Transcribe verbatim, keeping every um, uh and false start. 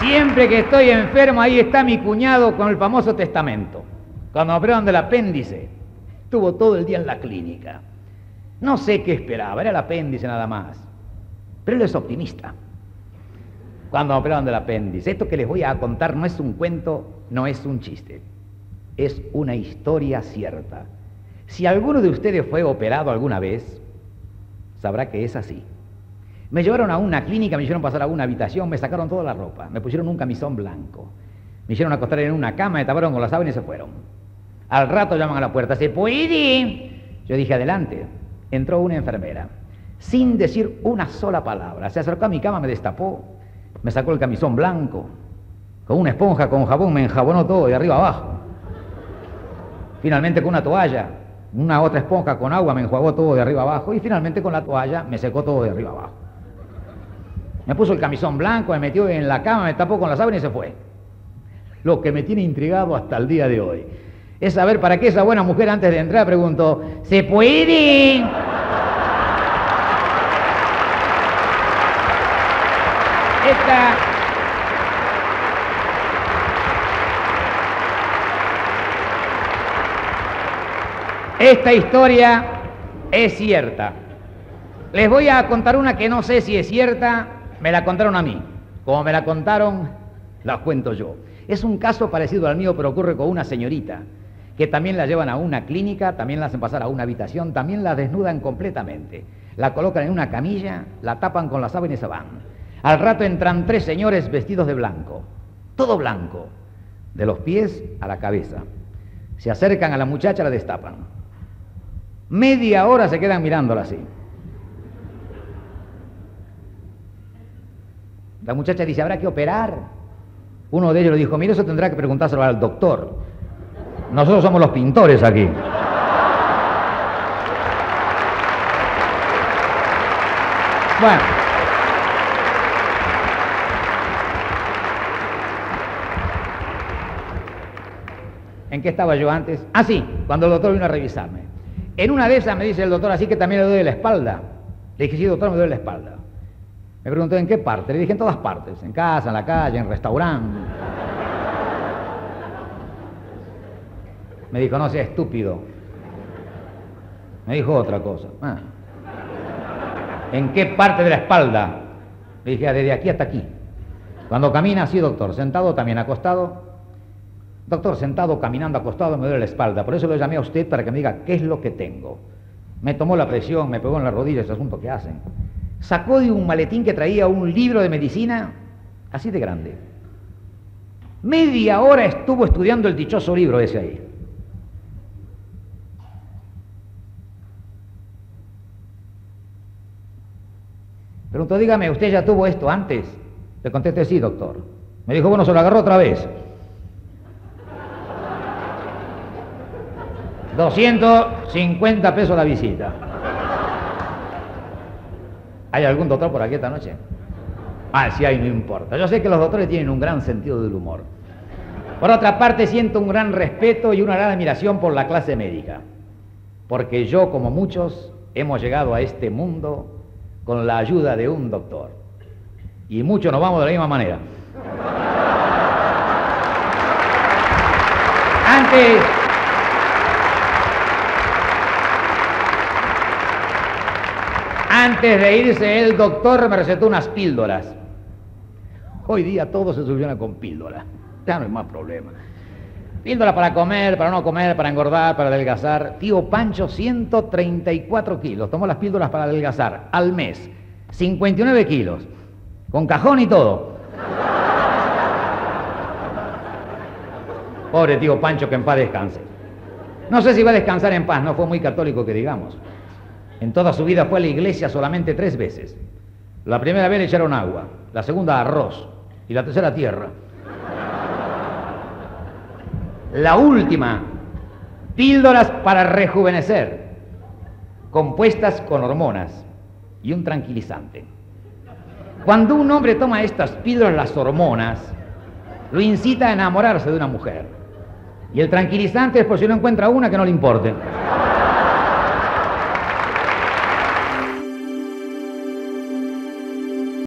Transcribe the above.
Siempre que estoy enfermo, ahí está mi cuñado con el famoso testamento. Cuando me operaron del apéndice, estuvo todo el día en la clínica. No sé qué esperaba, era el apéndice nada más. Pero él es optimista. Cuando me operaron del apéndice, esto que les voy a contar no es un cuento, no es un chiste. Es una historia cierta. Si alguno de ustedes fue operado alguna vez, sabrá que es así. Me llevaron a una clínica, me hicieron pasar a una habitación, me sacaron toda la ropa, me pusieron un camisón blanco, me hicieron acostar en una cama, me taparon con la sábana y se fueron. Al rato llaman a la puerta, ¿se puede? Yo dije, adelante. Entró una enfermera, sin decir una sola palabra. Se acercó a mi cama, me destapó, me sacó el camisón blanco, con una esponja, con jabón, me enjabonó todo de arriba abajo. Finalmente con una toalla, una otra esponja con agua, me enjuagó todo de arriba abajo y finalmente con la toalla me secó todo de arriba abajo. Me puso el camisón blanco, me metió en la cama, me tapó con la sábana y se fue. Lo que me tiene intrigado hasta el día de hoy es saber para qué esa buena mujer antes de entrar preguntó, ¿se puede? Esta... Esta historia es cierta. Les voy a contar una que no sé si es cierta, me la contaron a mí. Como me la contaron, la cuento yo. Es un caso parecido al mío, pero ocurre con una señorita, que también la llevan a una clínica, también la hacen pasar a una habitación, también la desnudan completamente. La colocan en una camilla, la tapan con la sábana y se van. Al rato entran tres señores vestidos de blanco, todo blanco, de los pies a la cabeza. Se acercan a la muchacha, la destapan. Media hora se quedan mirándola así. La muchacha dice, ¿habrá que operar? Uno de ellos le dijo, mire, eso tendrá que preguntárselo al doctor. Nosotros somos los pintores aquí. Bueno. ¿En qué estaba yo antes? Ah, sí, cuando el doctor vino a revisarme. En una de esas me dice el doctor, así que también le duele la espalda. Le dije, sí, doctor, me duele la espalda. Me preguntó, ¿en qué parte? Le dije, en todas partes. En casa, en la calle, en restaurante. Me dijo, no sea estúpido. Me dijo otra cosa. Ah. ¿En qué parte de la espalda? Le dije, desde aquí hasta aquí. Cuando camina, sí, doctor. Sentado, también acostado. Doctor, sentado, caminando, acostado, me duele la espalda. Por eso lo llamé a usted para que me diga qué es lo que tengo. Me tomó la presión, me pegó en la rodilla, ese asunto que hacen. Sacó de un maletín que traía un libro de medicina, así de grande. Media hora estuvo estudiando el dichoso libro ese ahí. Preguntó, dígame, ¿usted ya tuvo esto antes? Le contesté, sí, doctor. Me dijo, bueno, se lo agarró otra vez. doscientos cincuenta pesos la visita. ¿Hay algún doctor por aquí esta noche? Ah, sí hay, no importa. Yo sé que los doctores tienen un gran sentido del humor. Por otra parte, siento un gran respeto y una gran admiración por la clase médica. Porque yo, como muchos, hemos llegado a este mundo con la ayuda de un doctor. Y muchos nos vamos de la misma manera. Antes... Antes de irse el doctor me recetó unas píldoras. Hoy día todo se soluciona con píldoras. Ya no hay más problema. Píldoras para comer, para no comer, para engordar, para adelgazar. Tío Pancho, ciento treinta y cuatro kilos. Tomó las píldoras para adelgazar al mes. cincuenta y nueve kilos. Con cajón y todo. Pobre tío Pancho, que en paz descanse. No sé si va a descansar en paz, no fue muy católico que digamos. En toda su vida fue a la iglesia solamente tres veces. La primera vez le echaron agua, la segunda arroz y la tercera tierra. La última, píldoras para rejuvenecer, compuestas con hormonas y un tranquilizante. Cuando un hombre toma estas píldoras, las hormonas, lo incita a enamorarse de una mujer. Y el tranquilizante es por si no encuentra una que no le importe.